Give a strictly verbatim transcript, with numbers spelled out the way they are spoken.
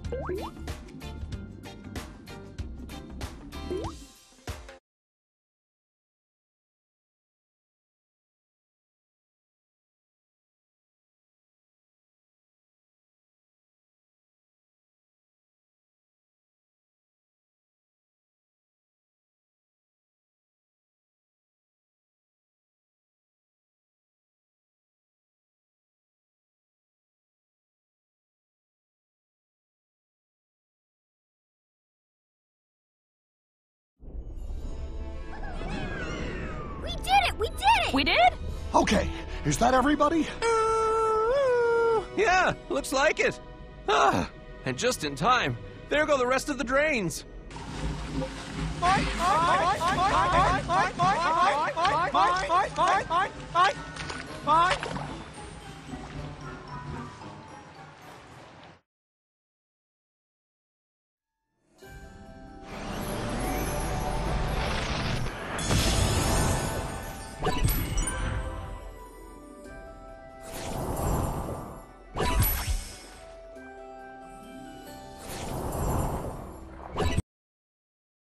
We did it! We did it! We did? Okay, is that everybody? Yeah, looks like it. Ah, and just in time. There go the rest of the drains. Bye.